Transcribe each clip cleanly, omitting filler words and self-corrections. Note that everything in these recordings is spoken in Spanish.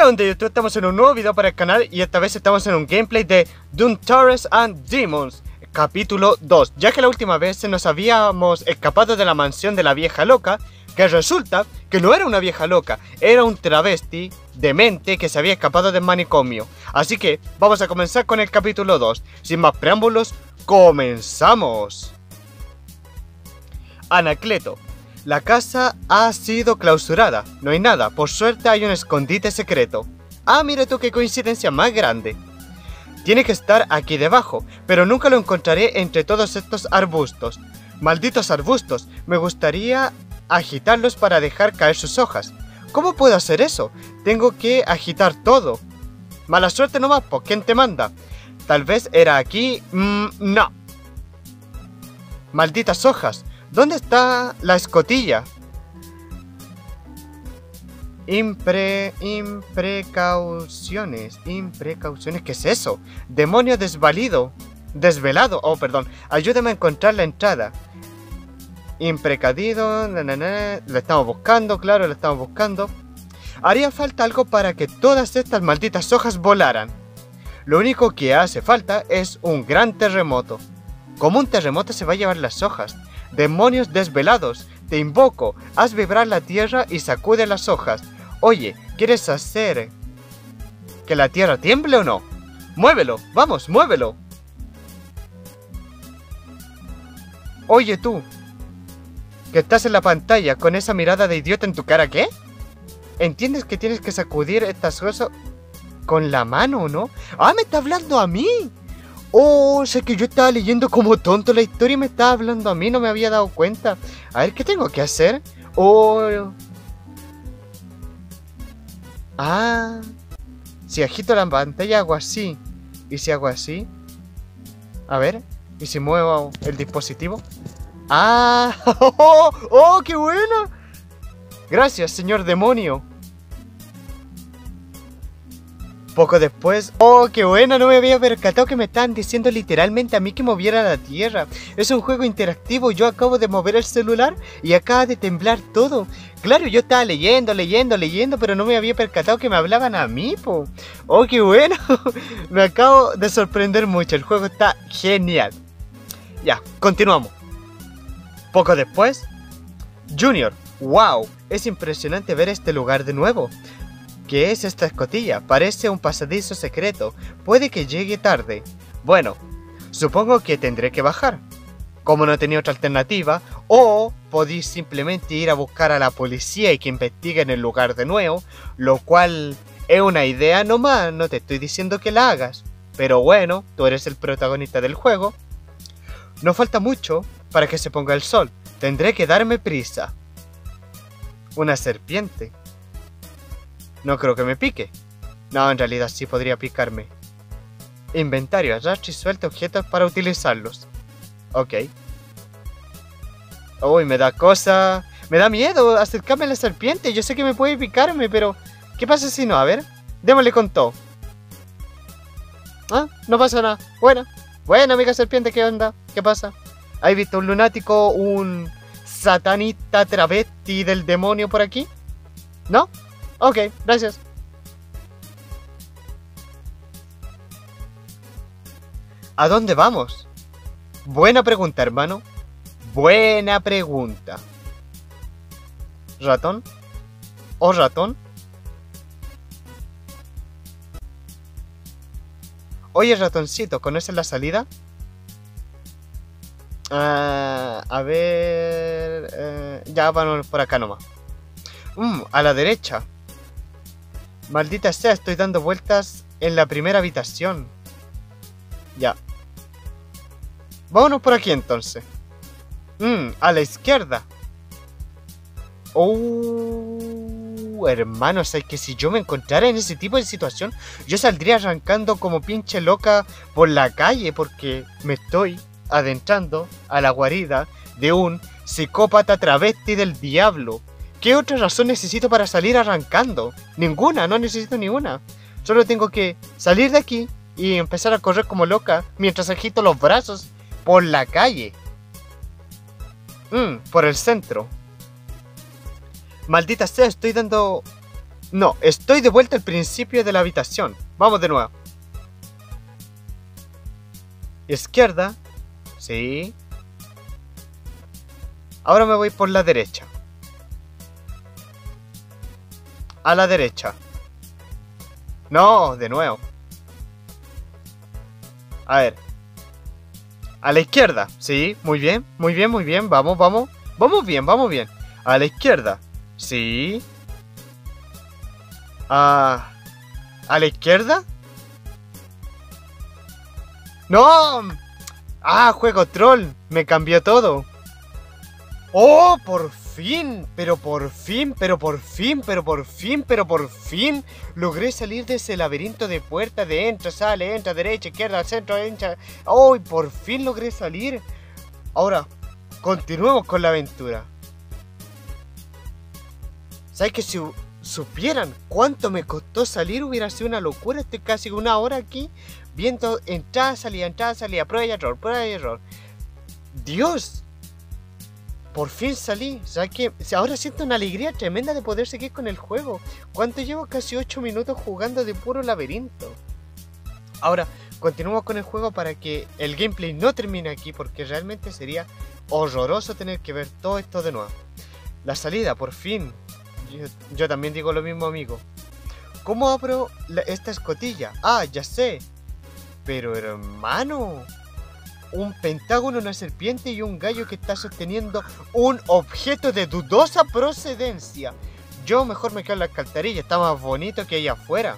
¿Qué onda YouTube? Estamos en un nuevo video para el canal y esta vez estamos en un gameplay de Doom Terrors and Demons, capítulo 2. Ya que la última vez nos habíamos escapado de la mansión de la vieja loca, que resulta que no era una vieja loca, era un travesti demente que se había escapado del manicomio. Así que vamos a comenzar con el capítulo 2. Sin más preámbulos, ¡comenzamos! Anacleto. La casa ha sido clausurada, no hay nada, por suerte hay un escondite secreto. Ah, mira tú qué coincidencia más grande. Tiene que estar aquí debajo, pero nunca lo encontraré entre todos estos arbustos. Malditos arbustos, me gustaría agitarlos para dejar caer sus hojas. ¿Cómo puedo hacer eso? Tengo que agitar todo. Mala suerte nomás, ¿por quién te manda? Tal vez era aquí... no. Malditas hojas. ¿Dónde está la escotilla? Imprecauciones. ¿Qué es eso? Demonio desvelado. Oh, perdón. Ayúdame a encontrar la entrada. Imprecadido. Lo estamos buscando, claro, lo estamos buscando. Haría falta algo para que todas estas malditas hojas volaran. Lo único que hace falta es un gran terremoto. ¿Cómo un terremoto se va a llevar las hojas? Demonios desvelados, te invoco, haz vibrar la tierra y sacude las hojas. Oye, ¿quieres hacer que la tierra tiemble o no? ¡Muévelo! ¡Vamos, muévelo! Oye tú, que estás en la pantalla con esa mirada de idiota en tu cara, ¿qué? ¿Entiendes que tienes que sacudir estas cosas con la mano, no? ¡Ah, me está hablando a mí! Oh, sé que yo estaba leyendo como tonto la historia y me estaba hablando a mí, no me había dado cuenta. A ver, ¿qué tengo que hacer? Oh. Ah. Si agito la pantalla hago así. ¿Y si hago así? A ver. ¿Y si muevo el dispositivo? Ah. Oh, qué bueno. Gracias, señor demonio. Poco después... ¡Oh, qué buena! No me había percatado que me estaban diciendo literalmente a mí que moviera la tierra. Es un juego interactivo. Yo acabo de mover el celular y acaba de temblar todo. Claro, yo estaba leyendo, pero no me había percatado que me hablaban a mí, po. ¡Oh, qué bueno! Me acabo de sorprender mucho. El juego está genial. Ya, continuamos. Poco después... Junior. ¡Wow! Es impresionante ver este lugar de nuevo. ¿Qué es esta escotilla? Parece un pasadizo secreto. Puede que llegue tarde. Bueno, supongo que tendré que bajar. Como no tenía otra alternativa, o podéis simplemente ir a buscar a la policía y que investiguen el lugar de nuevo, lo cual es una idea nomás, no te estoy diciendo que la hagas. Pero bueno, tú eres el protagonista del juego. No falta mucho para que se ponga el sol. Tendré que darme prisa. Una serpiente. No creo que me pique. No, en realidad sí podría picarme. Inventario, arrastre y suelta objetos para utilizarlos. Ok. Uy, me da cosa. Me da miedo acercarme a la serpiente. Yo sé que me puede picarme, pero... ¿qué pasa si no? A ver. Démosle con todo. Ah, no pasa nada. Bueno, amiga serpiente, ¿qué onda? ¿Qué pasa? ¿Has visto un lunático, un satanista travesti del demonio por aquí? ¿No? Ok, gracias. ¿A dónde vamos? Buena pregunta, hermano. Buena pregunta. ¿Ratón? ¿O ratón? Oye, ratoncito, ¿conoces la salida? A ver... ya vamos por acá nomás. A la derecha. Maldita sea, estoy dando vueltas en la primera habitación. Ya. Vámonos por aquí entonces. A la izquierda. Hermano, ¿sabes que si yo me encontrara en ese tipo de situación, yo saldría arrancando como pinche loca por la calle porque me estoy adentrando a la guarida de un psicópata travesti del diablo? ¿Qué otra razón necesito para salir arrancando? Ninguna, no necesito ninguna. Solo tengo que salir de aquí y empezar a correr como loca mientras agito los brazos por la calle. Por el centro. Maldita sea, estoy dando No, estoy de vuelta al principio de la habitación. Vamos de nuevo. Izquierda. Sí. Ahora me voy por la derecha. A la derecha. No, de nuevo. A ver. A la izquierda. Sí, muy bien, muy bien, muy bien. Vamos, vamos. Vamos bien, vamos bien. A la izquierda. Sí. ¿A la izquierda? ¡No! ¡Ah, juego troll! Me cambió todo. ¡Oh, por fin! Pero por fin, pero por fin, pero por fin, pero por fin logré salir de ese laberinto de puertas de entra, sale, entra, derecha, izquierda, centro, entra. ¡Oh, por fin logré salir! Ahora, continuemos con la aventura. ¿Sabes que si supieran cuánto me costó salir hubiera sido una locura? Estoy casi una hora aquí viendo entrada, salida, prueba y error, prueba y error. ¡Dios! Por fin salí. ¿Sabes qué? Ahora siento una alegría tremenda de poder seguir con el juego. ¿Cuánto llevo? Casi 8 minutos jugando de puro laberinto. Ahora, continuamos con el juego para que el gameplay no termine aquí, porque realmente sería horroroso tener que ver todo esto de nuevo. La salida, por fin. Yo también digo lo mismo, amigo. ¿Cómo abro esta escotilla? Ah, ya sé. Pero hermano, un pentágono, una serpiente y un gallo que está sosteniendo un objeto de dudosa procedencia. Yo mejor me quedo en la alcantarilla, está más bonito que allá afuera.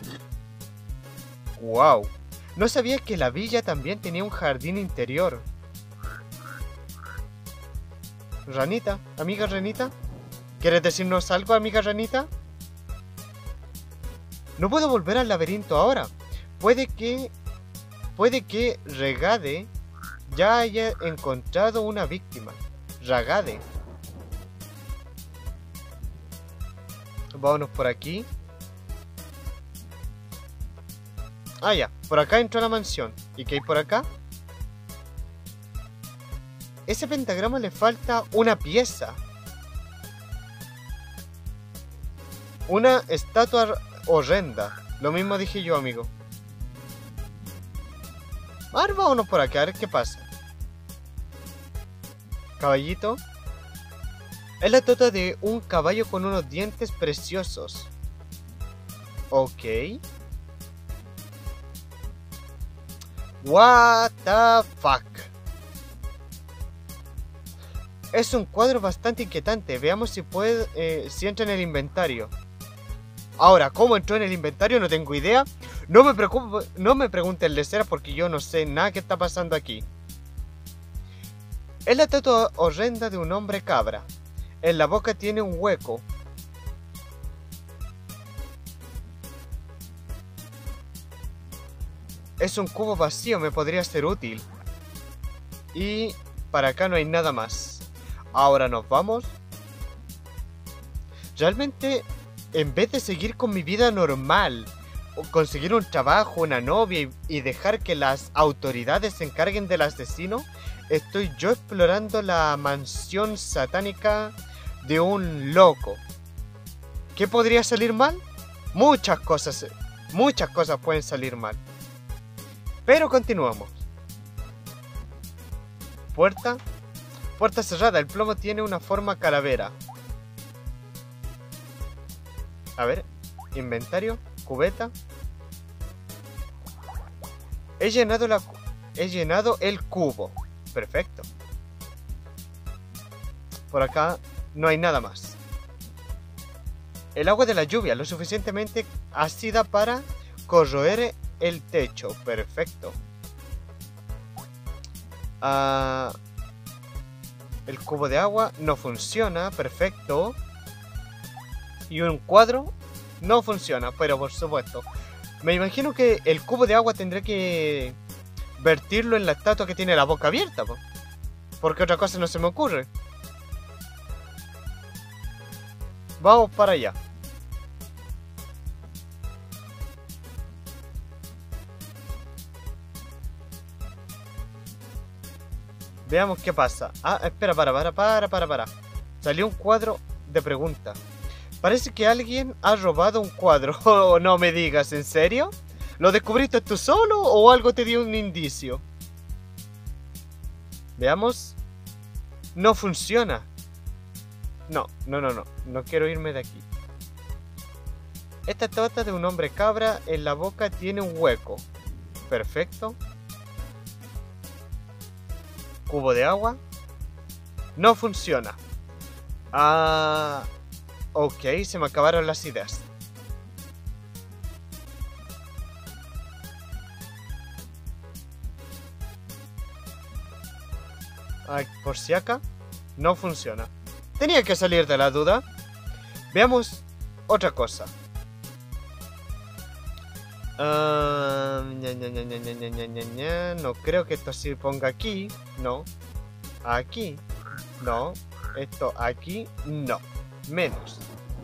Wow. No sabía que la villa también tenía un jardín interior. Ranita, amiga Ranita, ¿quieres decirnos algo, amiga Ranita? No puedo volver al laberinto ahora. Puede que Regade ya haya encontrado una víctima. Regade. Vámonos por aquí. Ah, ya. Por acá entró a la mansión. ¿Y qué hay por acá? Ese pentagrama le falta una pieza. Una estatua horrenda. Lo mismo dije yo, amigo. Ahora vámonos por acá, a ver qué pasa. Caballito. Es la estatua de un caballo con unos dientes preciosos. Ok. What the fuck. Es un cuadro bastante inquietante. Veamos si puede, si entra en el inventario. Ahora, ¿cómo entró en el inventario? No tengo idea. No me preocupo, no me pregunten lecera porque yo no sé nada que está pasando aquí. Es la estatua horrenda de un hombre cabra. En la boca tiene un hueco. Es un cubo vacío, me podría ser útil. Y para acá no hay nada más. Ahora nos vamos. Realmente, en vez de seguir con mi vida normal, o conseguir un trabajo, una novia y dejar que las autoridades se encarguen del asesino, estoy yo explorando la mansión satánica de un loco. ¿Qué podría salir mal? Muchas cosas pueden salir mal. Pero continuamos. Puerta. Puerta cerrada. El plomo tiene una forma calavera. A ver. Inventario. Cubeta. He llenado el cubo. Perfecto. Por acá no hay nada más. El agua de la lluvia, lo suficientemente ácida para corroer el techo. Perfecto. El cubo de agua no funciona. Perfecto. Y un cuadro no funciona, pero por supuesto. Me imagino que el cubo de agua tendré que vertirlo en la estatua que tiene la boca abierta, porque otra cosa no se me ocurre. Vamos para allá. Veamos qué pasa. Ah, espera, para. Salió un cuadro de pregunta. Parece que alguien ha robado un cuadro. Oh, no me digas, ¿en serio? ¿Lo descubriste tú solo o algo te dio un indicio? Veamos. No funciona. No quiero irme de aquí. Esta torta de un hombre cabra en la boca tiene un hueco. Perfecto. Cubo de agua. No funciona. Ah... Ok, se me acabaron las ideas. Ay, por si acá. No funciona. Tenía que salir de la duda. Veamos otra cosa. No creo que esto se ponga aquí. No. Aquí. No. Esto aquí. No. Menos.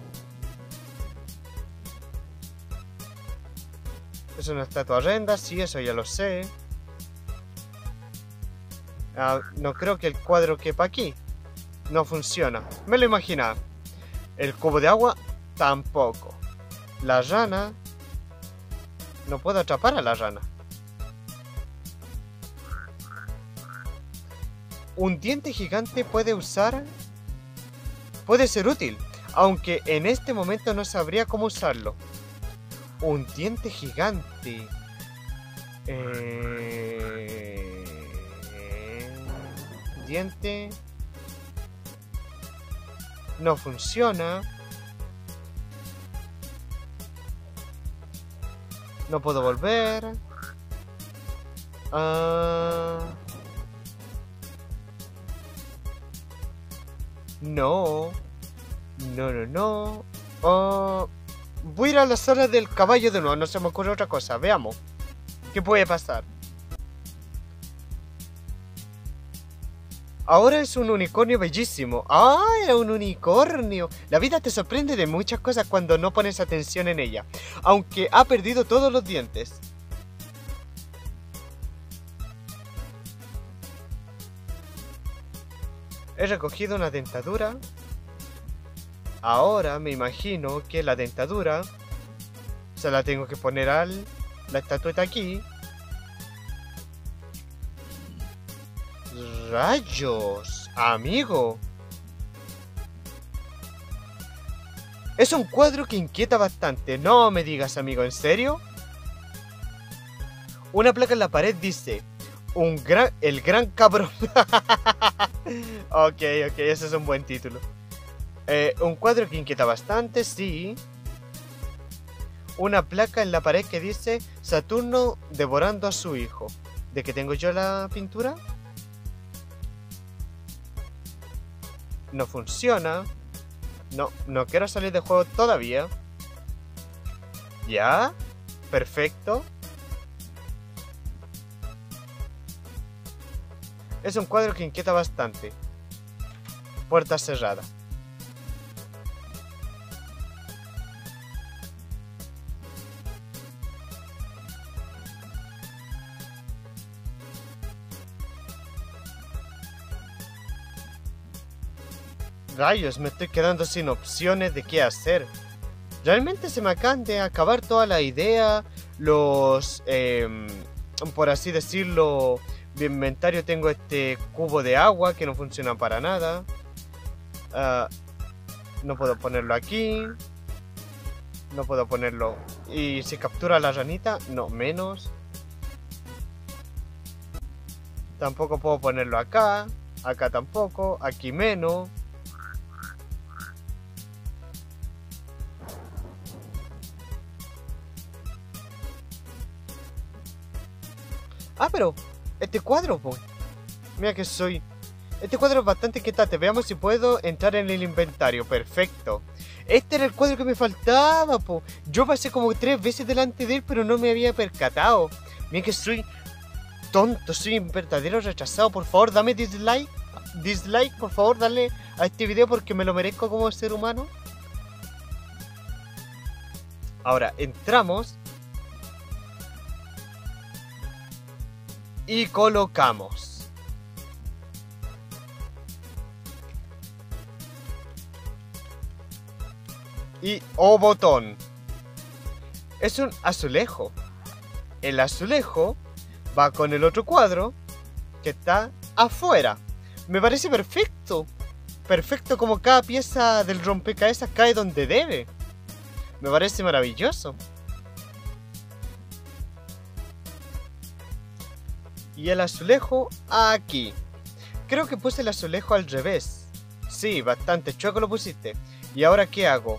Es una estatua horrenda. Sí, eso ya lo sé. No creo que el cuadro quepa aquí. No funciona. Me lo imaginaba. El cubo de agua tampoco. La rana. No puedo atrapar a la rana. Un diente gigante puede ser útil, aunque en este momento no sabría cómo usarlo. Un diente gigante. Diente. No funciona. No puedo volver. No. No. Voy a ir a la sala del caballo de nuevo. No se me ocurre otra cosa. Veamos. ¿Qué puede pasar? Ahora es un unicornio bellísimo. ¡Ah! Era un unicornio. La vida te sorprende de muchas cosas cuando no pones atención en ella. Aunque ha perdido todos los dientes. He recogido una dentadura. Ahora me imagino que la dentadura se la tengo que poner a la estatueta aquí. ¡Rayos! ¡Amigo! Es un cuadro que inquieta bastante. No me digas, amigo, ¿en serio? Una placa en la pared dice... El gran cabrón. Ok, ese es un buen título. Un cuadro que inquieta bastante, sí. Una placa en la pared que dice... Saturno devorando a su hijo. ¿De qué tengo yo la pintura? No funciona. No quiero salir del juego todavía. ¿Ya? Perfecto. Es un cuadro que inquieta bastante. Puerta cerrada. Rayos, me estoy quedando sin opciones de qué hacer. Realmente se me acaban de acabar toda la idea. Los... por así decirlo... De inventario tengo este cubo de agua que no funciona para nada. No puedo ponerlo aquí. No puedo ponerlo... ¿Y si captura la ranita? No, menos. Tampoco puedo ponerlo acá. Acá tampoco. Aquí menos. Pero... Este cuadro, pues. Mira que soy... Este cuadro es bastante inquietante. Veamos si puedo entrar en el inventario. Perfecto. Este era el cuadro que me faltaba, po. Yo pasé como 3 veces delante de él, pero no me había percatado. Mira que soy tonto, soy un verdadero retrasado. Por favor, dame dislike. Dislike, por favor, dale a este video porque me lo merezco como ser humano. Ahora, entramos. Y colocamos. y o botón. Es un azulejo. El azulejo va con el otro cuadro que está afuera. Me parece perfecto. Perfecto, como cada pieza del rompecabezas cae donde debe. Me parece maravilloso. Y el azulejo aquí. Creo que puse el azulejo al revés. Sí, bastante chueco lo pusiste. ¿Y ahora qué hago?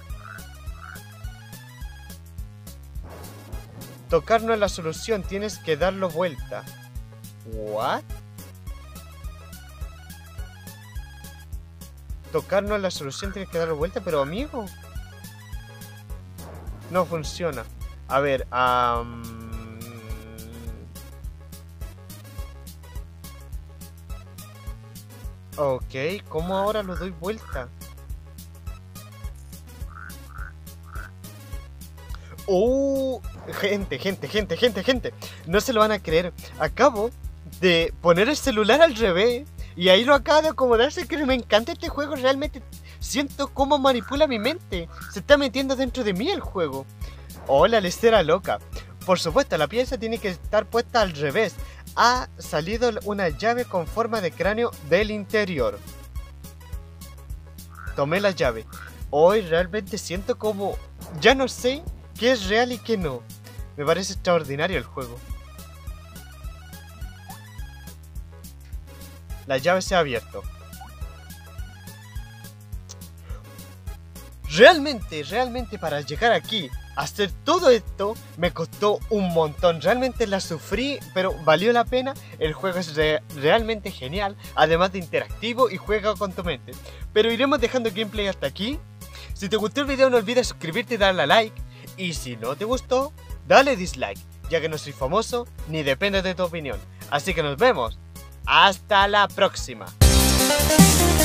Tocar no es la solución, tienes que darlo vuelta. ¿What? Tocar no es la solución, tienes que darlo vuelta, pero amigo. No funciona. A ver, ok, ¿cómo ahora lo doy vuelta? Gente. No se lo van a creer. Acabo de poner el celular al revés. Y ahí lo acaba de acomodarse. Que me encanta este juego. Realmente siento cómo manipula mi mente. Se está metiendo dentro de mí el juego. Hola, lecera loca. Por supuesto, la pieza tiene que estar puesta al revés. Ha salido una llave con forma de cráneo del interior. Tomé la llave. Hoy realmente siento como... Ya no sé qué es real y qué no. Me parece extraordinario el juego. La llave se ha abierto. Realmente para llegar aquí, hacer todo esto, me costó un montón. Realmente la sufrí, pero valió la pena. El juego es realmente genial, además de interactivo y juega con tu mente. Pero iremos dejando el gameplay hasta aquí. Si te gustó el video no olvides suscribirte y darle a like. Y si no te gustó, dale dislike, ya que no soy famoso ni depende de tu opinión. Así que nos vemos. Hasta la próxima.